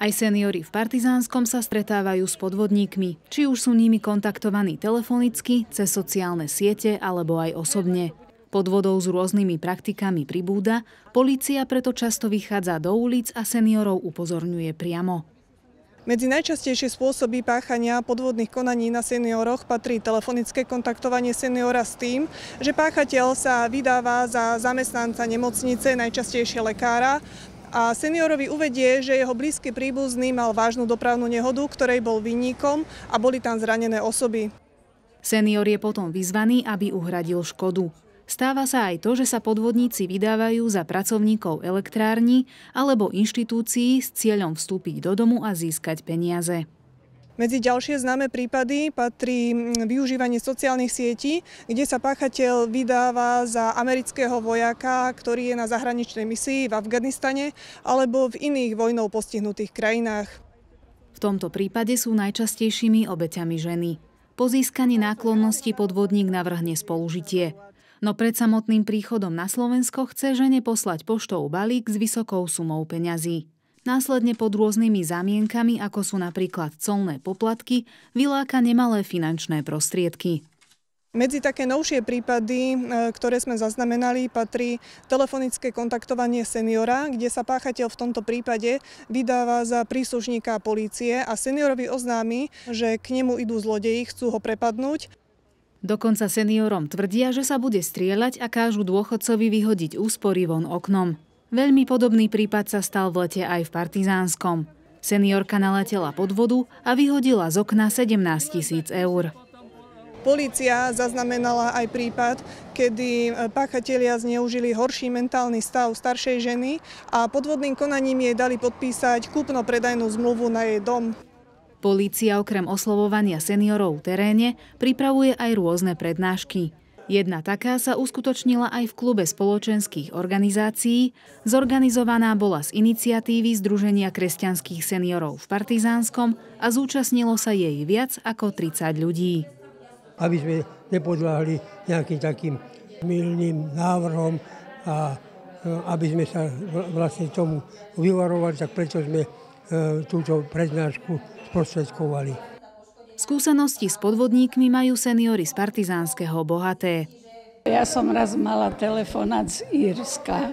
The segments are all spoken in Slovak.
Aj seniori v Partizánskom sa stretávajú s podvodníkmi, či už sú nimi kontaktovaní telefonicky, cez sociálne siete alebo aj osobne. Podvodov s rôznymi praktikami pribúda, polícia preto často vychádza do ulic a seniorov upozorňuje priamo. Medzi najčastejšie spôsoby páchania podvodných konaní na senioroch patrí telefonické kontaktovanie seniora s tým, že páchateľ sa vydáva za zamestnanca nemocnice, najčastejšie lekára, a seniorovi uvedie, že jeho blízky príbuzný mal vážnu dopravnú nehodu, ktorej bol vinníkom a boli tam zranené osoby. Senior je potom vyzvaný, aby uhradil škodu. Stáva sa aj to, že sa podvodníci vydávajú za pracovníkov elektrární alebo inštitúcií s cieľom vstúpiť do domu a získať peniaze. Medzi ďalšie známe prípady patrí využívanie sociálnych sietí, kde sa páchateľ vydáva za amerického vojaka, ktorý je na zahraničnej misii v Afganistane alebo v iných vojnou postihnutých krajinách. V tomto prípade sú najčastejšími obeťami ženy. Po získaní náklonnosti podvodník navrhne spolužitie. No pred samotným príchodom na Slovensko chce žene poslať poštou balík s vysokou sumou peňazí. Následne pod rôznymi zámienkami, ako sú napríklad colné poplatky, vyláka nemalé finančné prostriedky. Medzi také novšie prípady, ktoré sme zaznamenali, patrí telefonické kontaktovanie seniora, kde sa páchateľ v tomto prípade vydáva za príslušníka polície a seniorovi oznámi, že k nemu idú zlodeji, chcú ho prepadnúť. Dokonca seniorom tvrdia, že sa bude strieľať a kážu dôchodcovi vyhodiť úspory von oknom. Veľmi podobný prípad sa stal v lete aj v Partizánskom. Seniorka naletela pod vodu a vyhodila z okna 17 000 eur. Polícia zaznamenala aj prípad, kedy páchatelia zneužili horší mentálny stav staršej ženy a podvodným konaním jej dali podpísať kúpno-predajnú zmluvu na jej dom. Polícia okrem oslovovania seniorov v teréne pripravuje aj rôzne prednášky. Jedna taká sa uskutočnila aj v klube spoločenských organizácií. Zorganizovaná bola z iniciatívy Združenia kresťanských seniorov v Partizánskom a zúčastnilo sa jej viac ako 30 ľudí. Aby sme nepodľahli nejakým takým mylným návrhom a aby sme sa vlastne tomu vyvarovali, tak preto sme túto prednášku sprostredkovali. Skúsenosti s podvodníkmi majú seniori z Partizánskeho bohaté. Ja som raz mala telefonát z Írska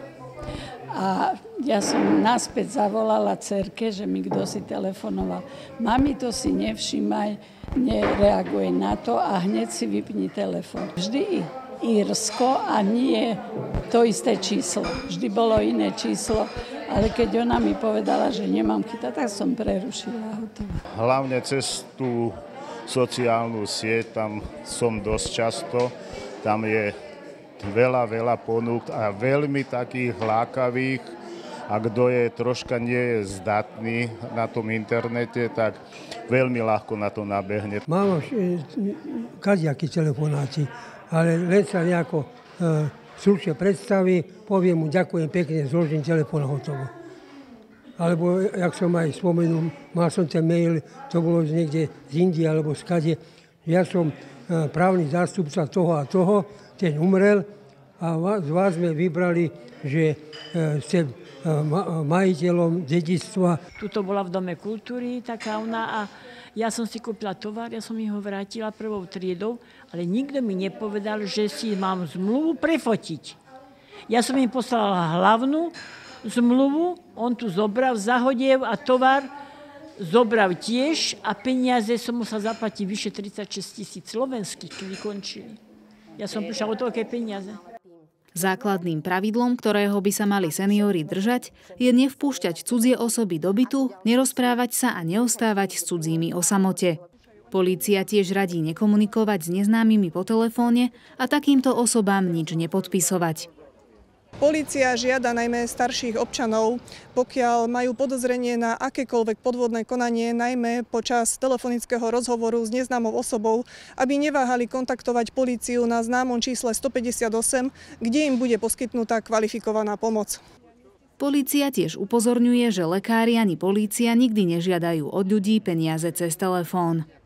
a ja som naspäť zavolala dcerke, že mi kto si telefonoval. Mami, to si nevšímaj, nereaguje na to a hneď si vypni telefon. Vždy Írsko a nie to isté číslo. Vždy bolo iné číslo, ale keď ona mi povedala, že nemám chytať, tak som prerušila auto. Hlavne cez tú sociálnu sieť, tam som dosť často, tam je veľa ponúk a veľmi takých lákavých a kto je troška nie je zdatný na tom internete, tak veľmi ľahko na to nabehne. Mám kadejaké telefonáty, ale len sa nejako stručne predstaví, poviem mu ďakujem pekne, zložím telefón hotovo. Alebo, jak som aj spomenul, mal som ten mail, to bolo niekde z Indie alebo skade. Ja som právny zástupca toho a toho, ten umrel a z vás sme vybrali, že ste majiteľom dedičstva. Tuto bola v Dome kultúry taká ona a ja som si kúpila tovar, ja som ho vrátila prvou triedou, ale nikto mi nepovedal, že si mám zmluvu prefotiť. Ja som im poslala hlavnú zmluvu, on tu zobral, zahodil a tovar zobral tiež a peniaze som musela zaplatiť vyše 36 000 slovenských, kedy končili. Ja som prišla o toľké peniaze. Základným pravidlom, ktorého by sa mali seniori držať, je nevpúšťať cudzie osoby do bytu, nerozprávať sa a neostávať s cudzími o samote. Polícia tiež radí nekomunikovať s neznámymi po telefóne a takýmto osobám nič nepodpisovať. Polícia žiada najmä starších občanov, pokiaľ majú podozrenie na akékoľvek podvodné konanie, najmä počas telefonického rozhovoru s neznámou osobou, aby neváhali kontaktovať políciu na známom čísle 158, kde im bude poskytnutá kvalifikovaná pomoc. Polícia tiež upozorňuje, že lekári ani polícia nikdy nežiadajú od ľudí peniaze cez telefón.